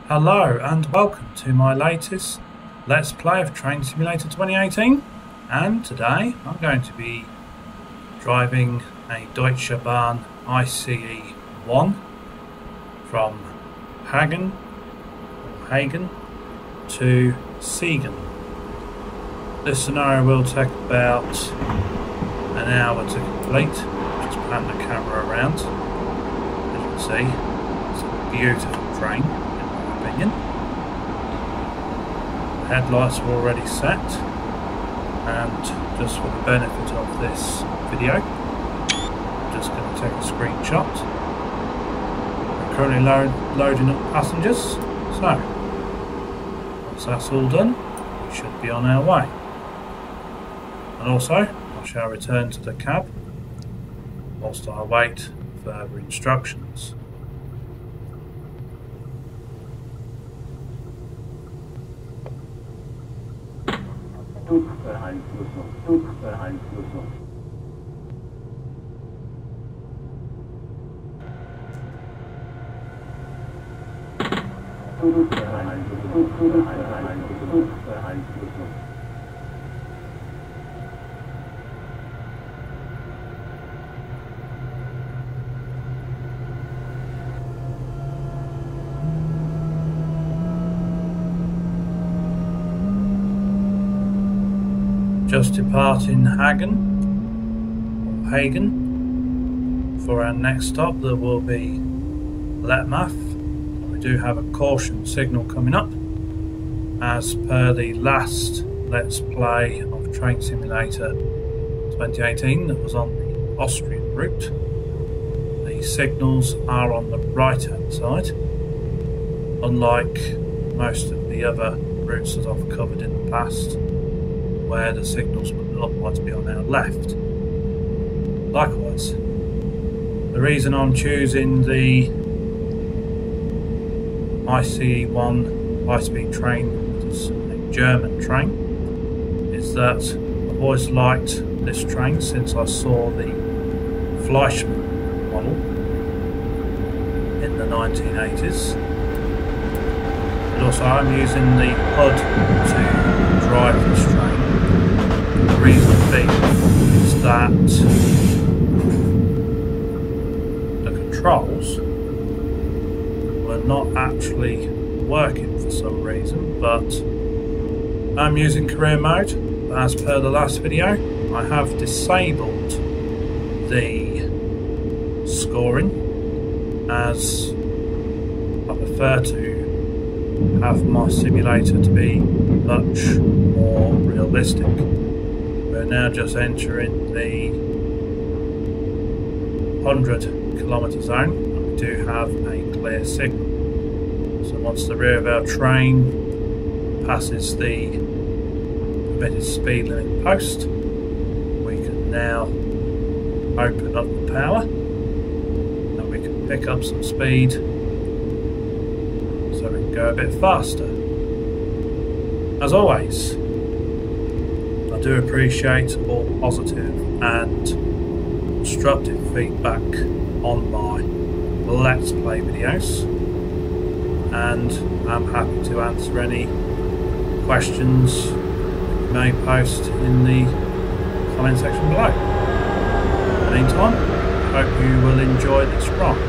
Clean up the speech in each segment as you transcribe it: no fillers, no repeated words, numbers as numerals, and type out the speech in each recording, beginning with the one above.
Hello and welcome to my latest Let's Play of Train Simulator 2018, and today I'm going to be driving a Deutsche Bahn ICE1 from Hagen to Siegen. This scenario will take about an hour to complete. Just pan the camera around. As you can see, it's a beautiful train. The headlights are already set, and just for the benefit of this video, I'm just going to take a screenshot. We're currently loading up passengers, so once that's all done, we should be on our way. And also, I shall return to the cab whilst I await further instructions. Just departing Hagen. For our next stop, there will be Letmath. We do have a caution signal coming up. As per the last Let's Play of Train Simulator 2018 that was on the Austrian route, the signals are on the right hand side, unlike most of the other routes that I've covered in the past, where the signals would otherwise be on our left. Likewise, the reason I'm choosing the ICE1 high-speed train as a German train is that I've always liked this train since I saw the Fleischmann model in the 1980s. And also I'm using the HUD to drive this train. The reason being is that the controls were not actually working for some reason, but I'm using career mode. As per the last video, I have disabled the scoring, as I prefer to have my simulator to be much more realistic. We're now just entering the 100-kilometre zone, and we do have a clear signal. So once the rear of our train passes the permitted speed limit post, we can now open up the power and we can pick up some speed so we can go a bit faster. As always, I do appreciate all positive and constructive feedback on my Let's Play videos, and I'm happy to answer any questions you may post in the comment section below. In the meantime, I hope you will enjoy this ride.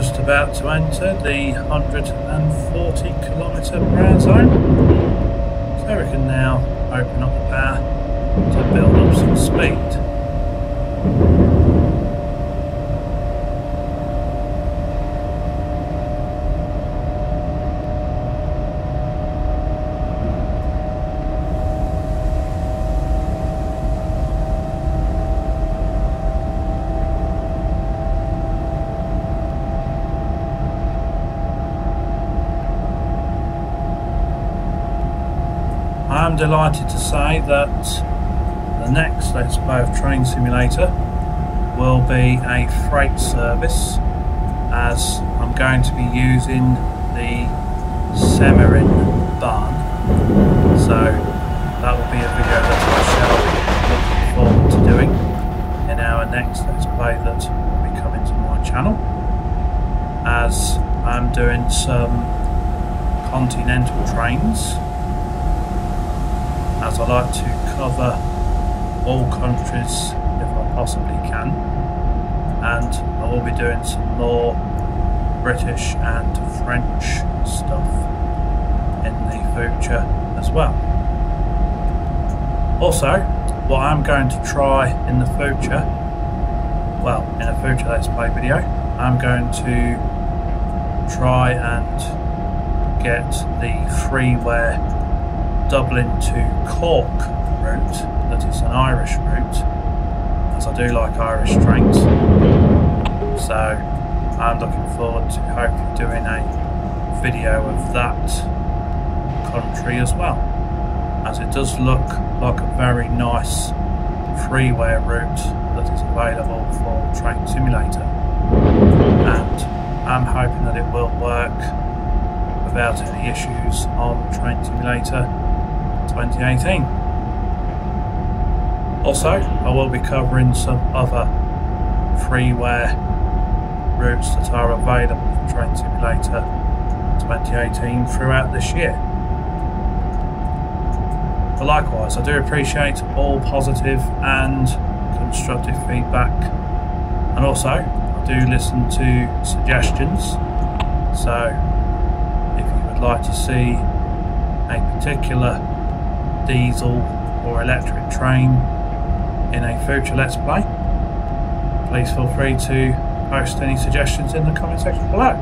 just about to enter the 140 km/h zone, so we can now open up the power to build up some speed. I'm delighted to say that the next Let's Play of Train Simulator will be a freight service, as I'm going to be using the Semarin barn, so that will be a video that I shall be looking forward to doing in our next Let's Play that will be coming to my channel, as I'm doing some continental trains, as I like to cover all countries if I possibly can, and I will be doing some more British and French stuff in the future as well. Also, what I'm going to try in the future, well, in a future Let's Play video, I'm going to try and get the freeware Dublin to Cork route, that is an Irish route, as I do like Irish trains, so I'm looking forward to hopefully doing a video of that country as well, as it does look like a very nice freeware route that is available for Train Simulator, and I'm hoping that it will work without any issues on Train Simulator 2018. Also, I will be covering some other freeware routes that are available for Train Simulator 2018 throughout this year. But likewise, I do appreciate all positive and constructive feedback, and also I do listen to suggestions, so if you would like to see a particular diesel or electric train in a future Let's Play, please feel free to post any suggestions in the comment section below.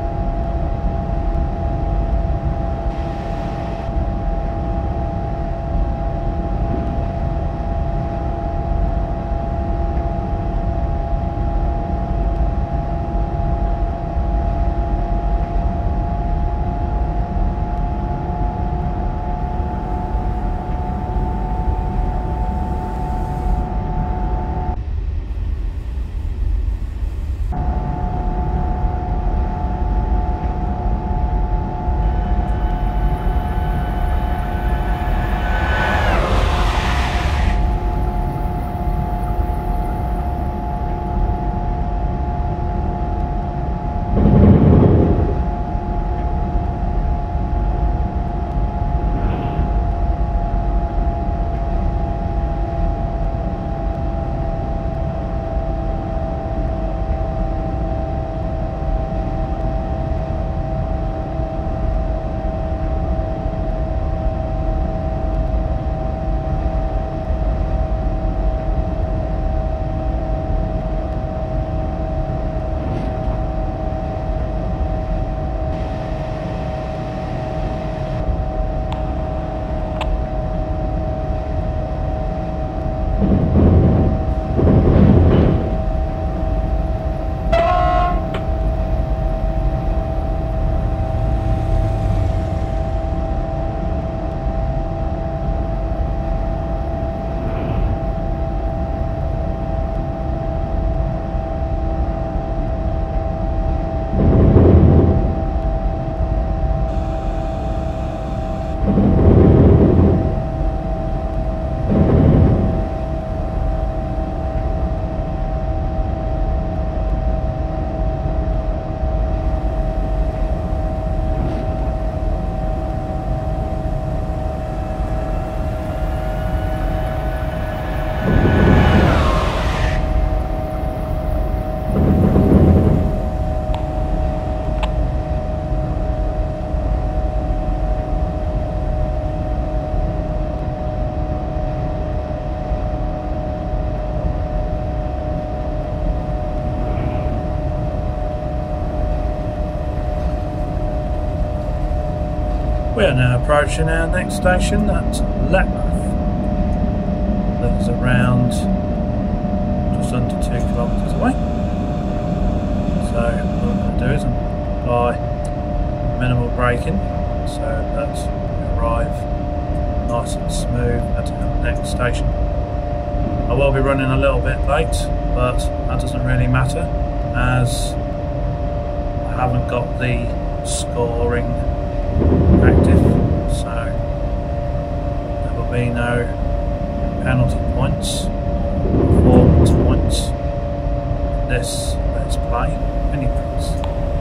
We are now approaching our next station at Letmouth. That is around just under 2 kilometres away. So what I'm going to do is apply minimal braking so that we arrive nice and smooth at our next station. I will be running a little bit late, but that doesn't really matter as I haven't got the scoring active, so there will be no penalty points, performance points in this Let's Play anyways.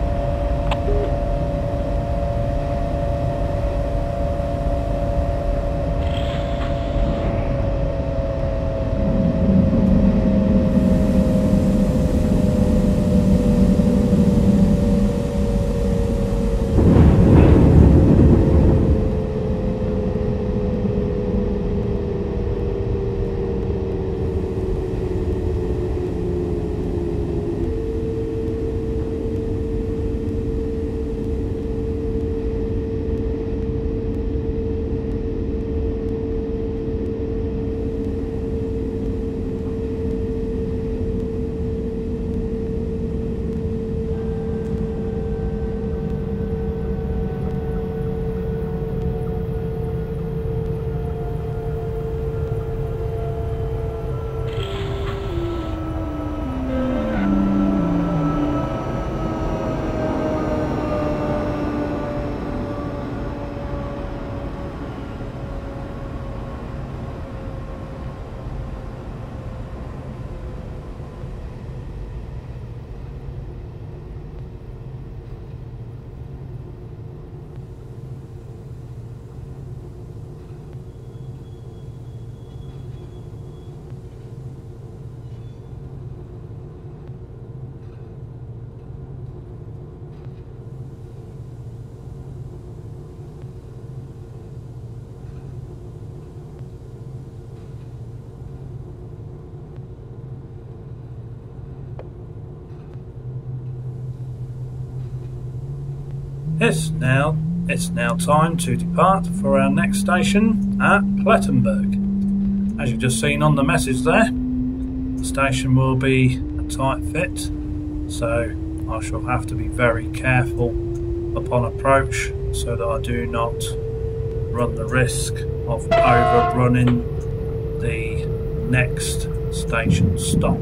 It's now time to depart for our next station at Plettenberg. As you've just seen on the message there, the station will be a tight fit, so I shall have to be very careful upon approach so that I do not run the risk of overrunning the next station stop.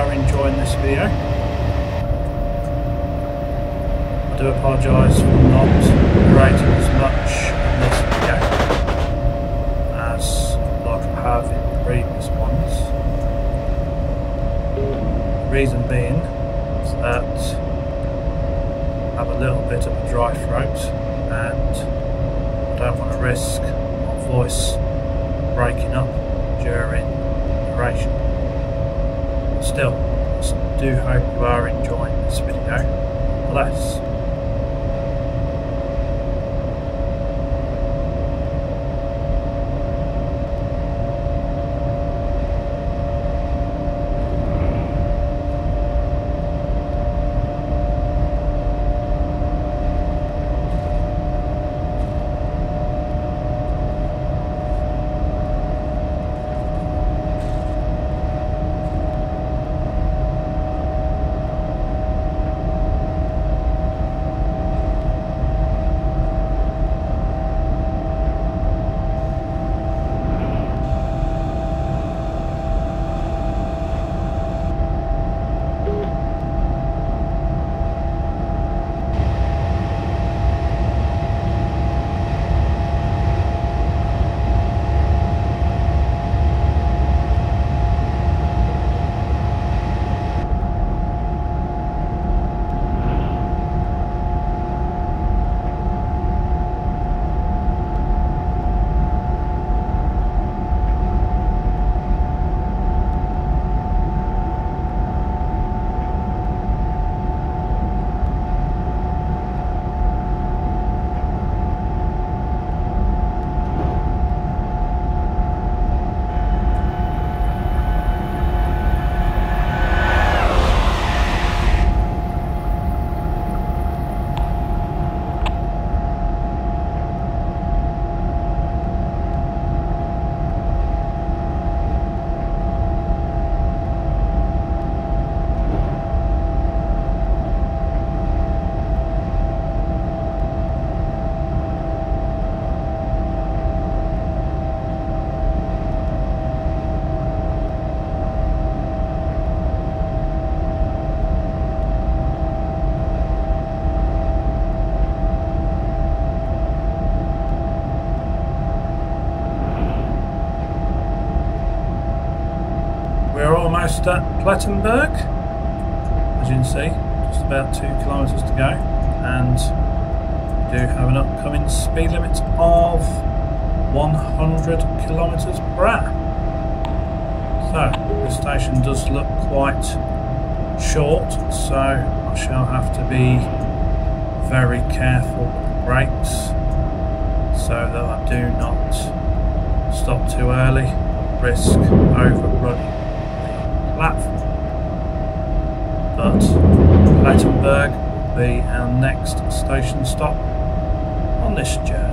are enjoying this video. I do apologise for not creating as much in this video as like I have in the previous ones. The reason being is that I have a little bit of a dry throat and I don't want to risk my voice breaking up during narration. Still, I do hope you are enjoying this video. Bless. Almost at Plettenberg, as you can see, just about 2 kilometres to go, and we do have an upcoming speed limit of 100 kilometres per hour. So this station does look quite short, so I shall have to be very careful with the brakes so that I do not stop too early, risk overrunning platform. But Plettenberg will be our next station stop on this journey.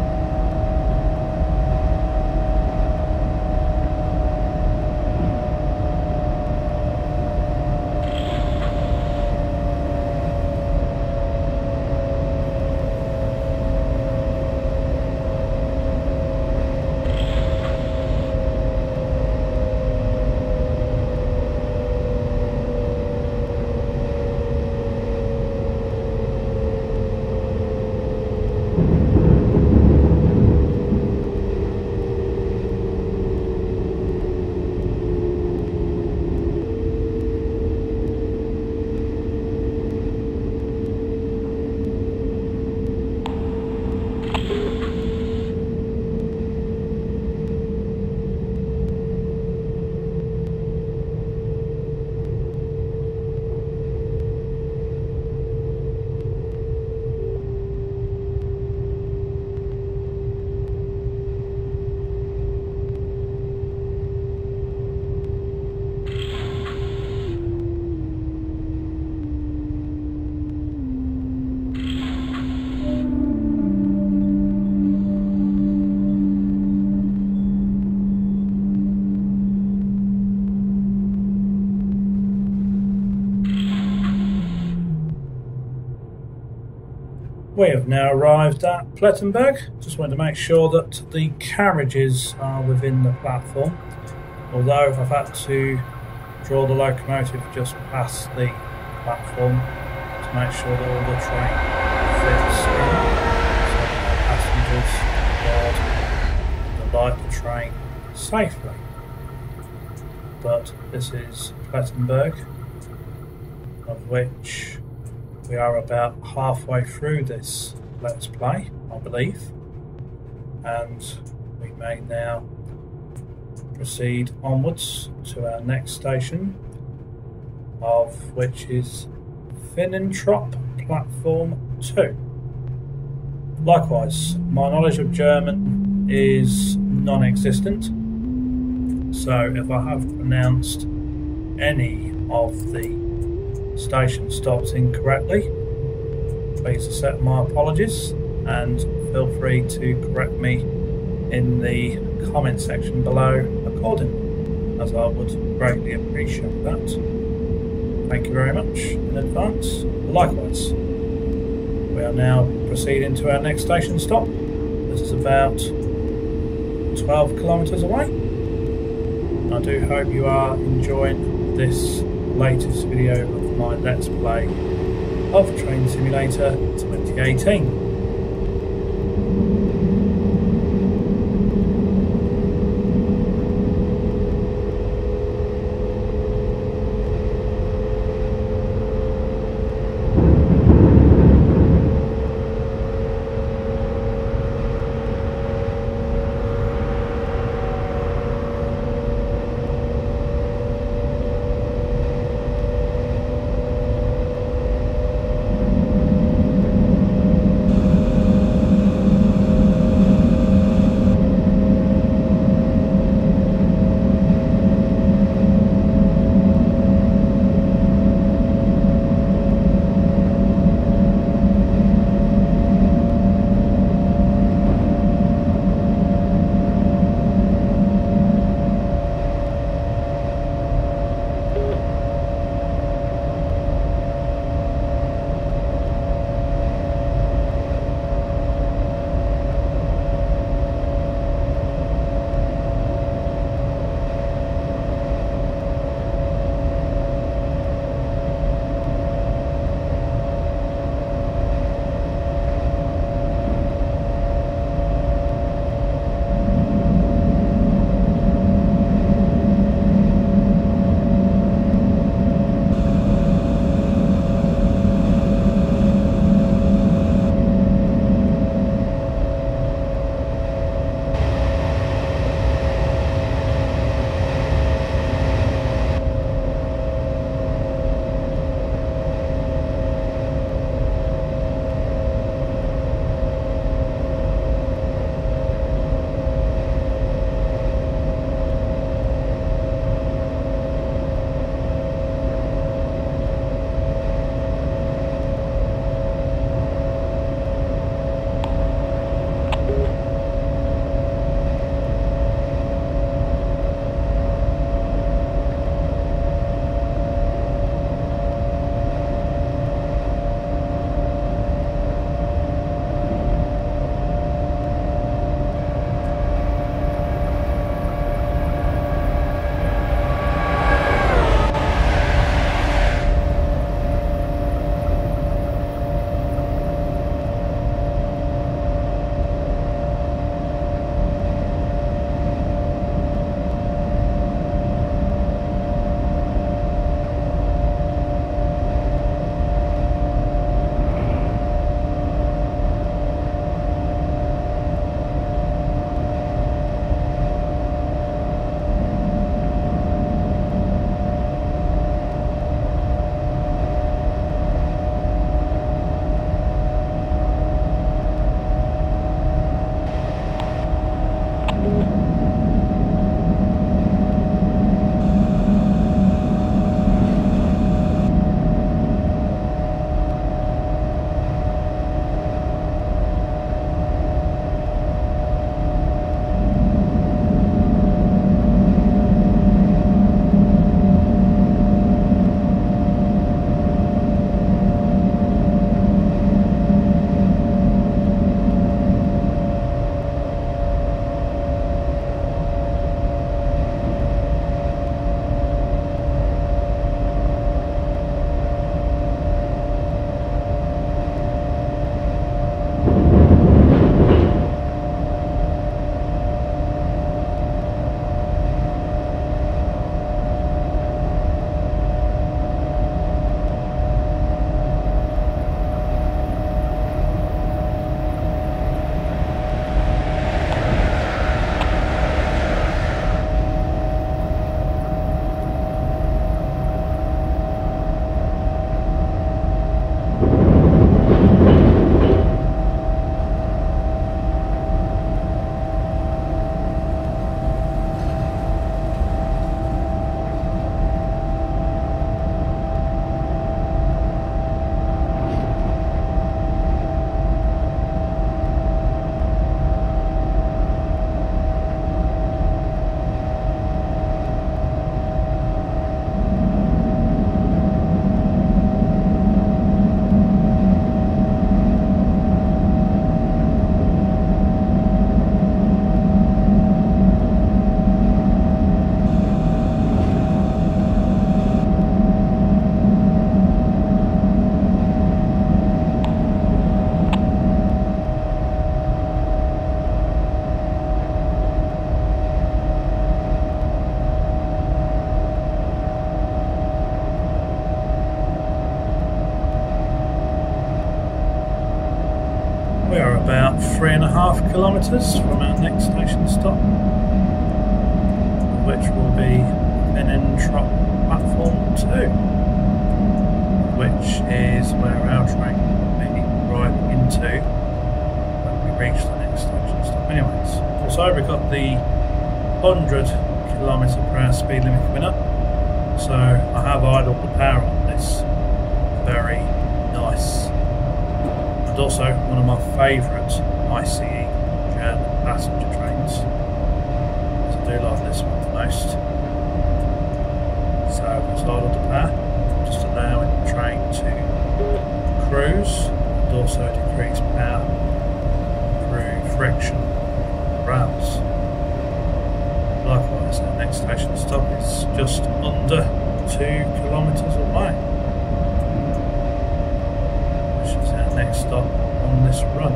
We have now arrived at Plettenberg. Just wanted to make sure that the carriages are within the platform. Although I've had to draw the locomotive just past the platform to make sure that all the train fits in, so that our passengers can alight the train safely. But this is Plettenberg, of which we are about halfway through this Let's Play, I believe, and we may now proceed onwards to our next station, of which is Finnentrop Platform 2. Likewise, my knowledge of German is non-existent, so if I have pronounced any of the station stops incorrectly, please accept my apologies and feel free to correct me in the comment section below accordingly, as I would greatly appreciate that. Thank you very much in advance. Likewise, we are now proceeding to our next station stop. This is about 12 kilometres away. I do hope you are enjoying this latest video of my Let's Play of Train Simulator 2018. We are about 3.5 kilometres from our next station stop, which will be Finnentrop platform 2, which is where our train will be driving into when we reach the next station stop. Anyways, also we've got the 100km/h speed limit coming up, so I have idled the power on this. Very nice. And also one of my favourite ICE German passenger trains. I do like this one the most. So it's idled the power, just allowing the train to cruise and also decrease power through friction on the rails. Likewise, our next station stop is just under 2 kilometres away, which is our next stop on this run.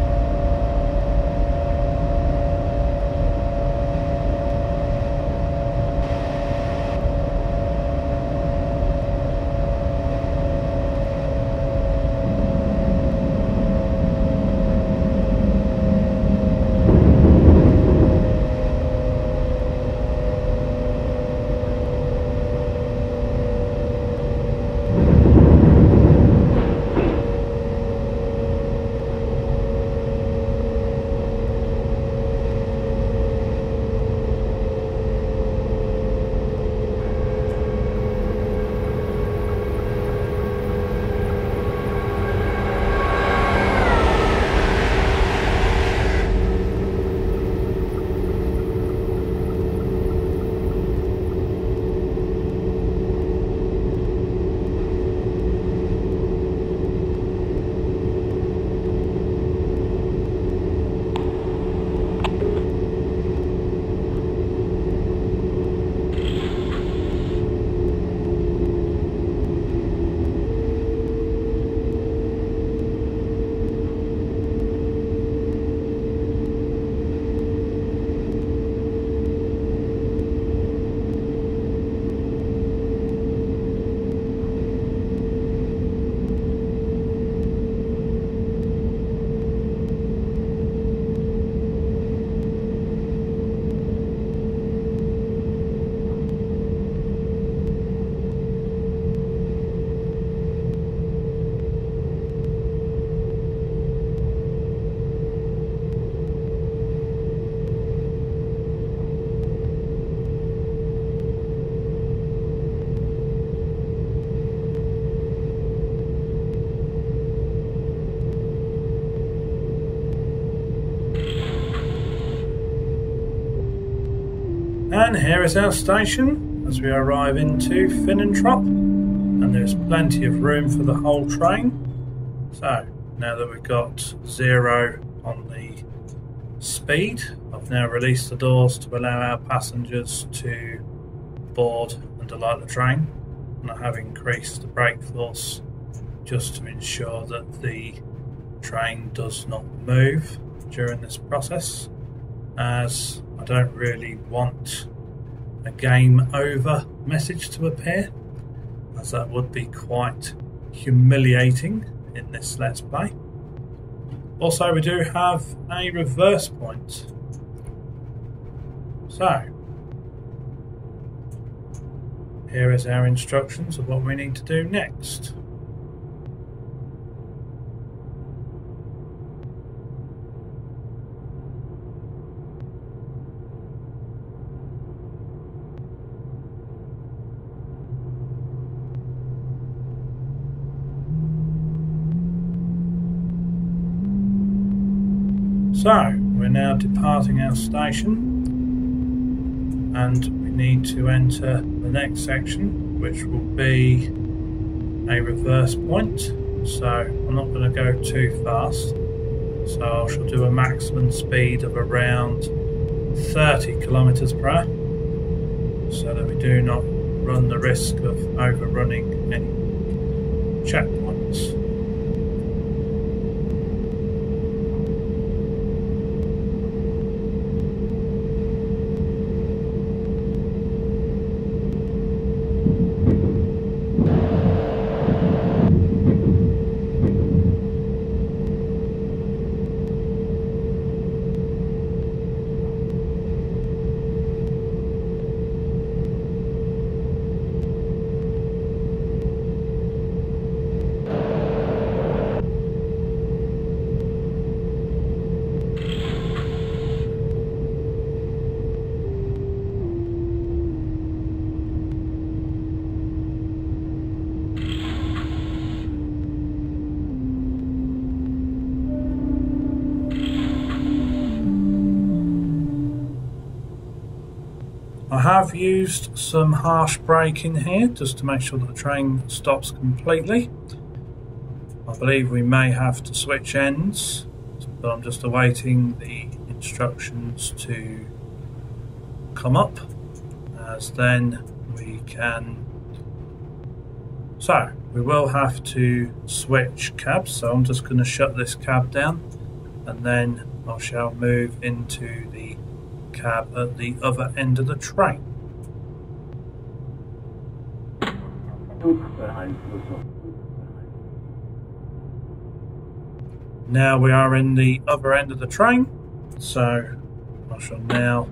And here is our station as we arrive into Finnentrop, and there's plenty of room for the whole train. So now that we've got 0 on the speed, I've now released the doors to allow our passengers to board and alight the train, and I have increased the brake force just to ensure that the train does not move during this process, as I don't really want a game over message to appear, as that would be quite humiliating in this Let's Play. Also, we do have a reverse point. So, here is our instructions of what we need to do next. So, we're now departing our station, and we need to enter the next section, which will be a reverse point. So, I'm not going to go too fast, so I shall do a maximum speed of around 30 km/h, so that we do not run the risk of overrunning any checkpoints. have used some harsh braking here just to make sure that the train stops completely. I believe we may have to switch ends, but I'm just awaiting the instructions to come up, as then we can. So we will have to switch cabs, so I'm just going to shut this cab down and then I shall move into the cab at the other end of the train. Now we are in the other end of the train, so I shall now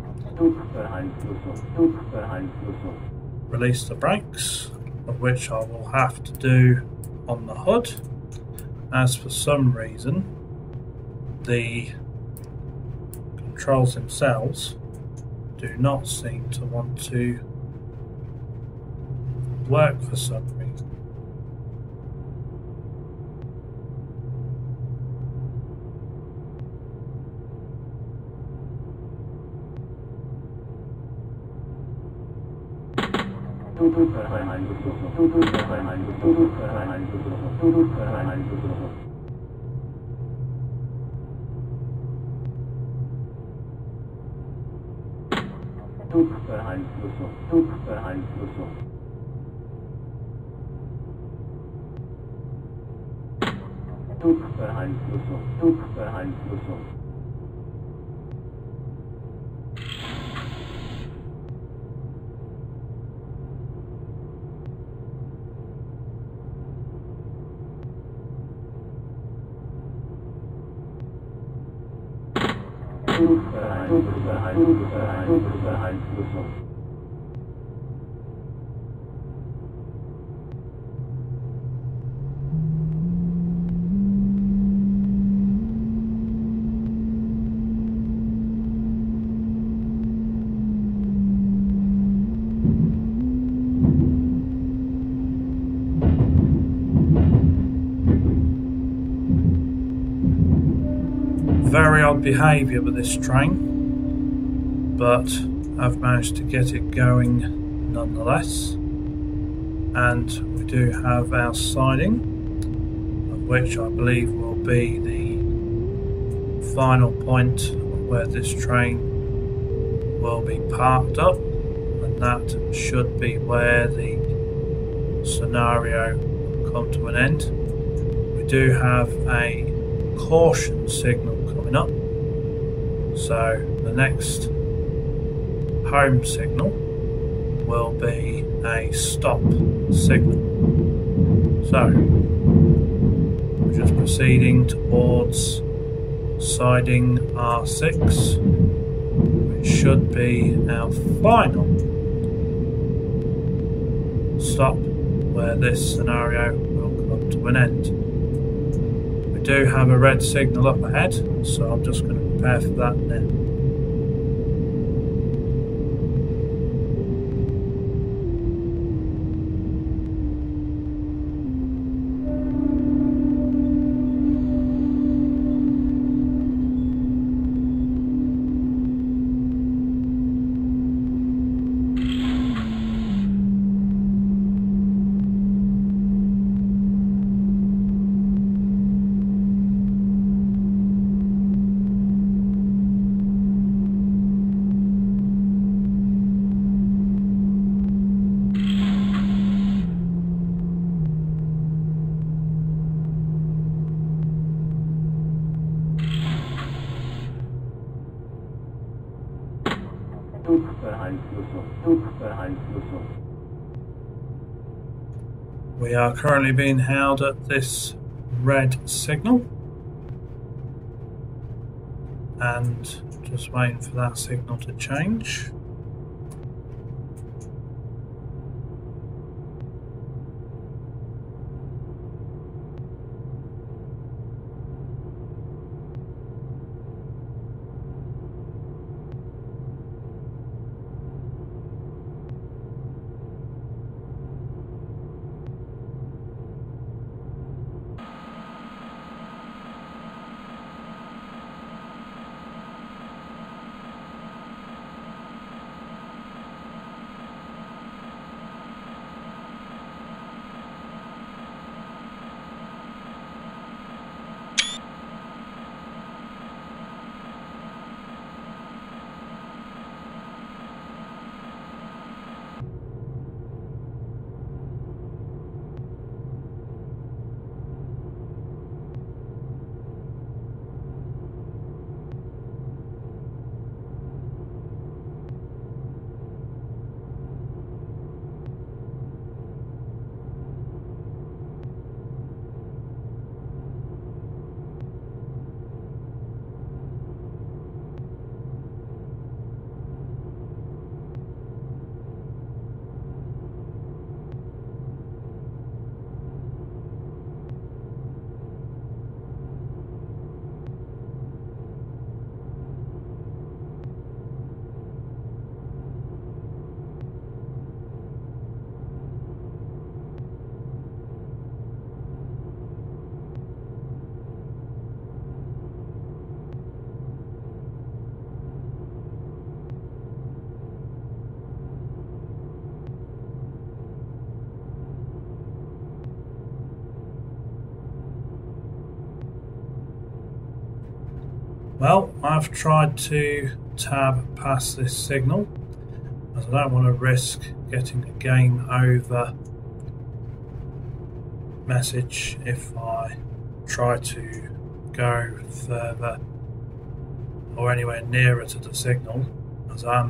release the brakes, of which I will have to do on the hood, as for some reason the controls themselves do not seem to want to work for some reason. Very odd behaviour with this train, but I've managed to get it going nonetheless. And we do have our siding, of which I believe will be the final point of where this train will be parked up, and that should be where the scenario will come to an end. We do have a caution signal coming up, so the next home signal will be a stop signal. So we're just proceeding towards siding R6, which should be our final stop where this scenario will come to an end. We do have a red signal up ahead, so I'm just going to prepare for that now. We are currently being held at this red signal and just waiting for that signal to change. Well, I've tried to tab past this signal as I don't want to risk getting a game over message if I try to go further or anywhere nearer to the signal, as I'm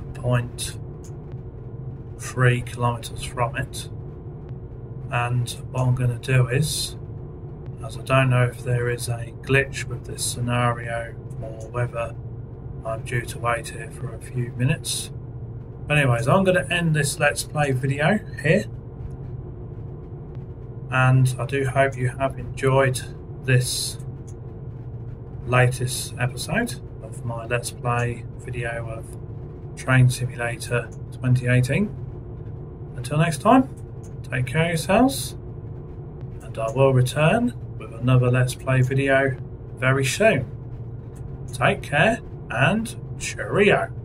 0.3 kilometers from it. And what I'm going to do is, as I don't know if there is a glitch with this scenario or whether I'm due to wait here for a few minutes. But anyways, I'm going to end this Let's Play video here. And I do hope you have enjoyed this latest episode of my Let's Play video of Train Simulator 2018. Until next time, take care of yourselves, and I will return with another Let's Play video very soon. Take care and cheerio.